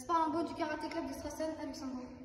C'est pas un beau du karaté club de Strassen à Luxembourg.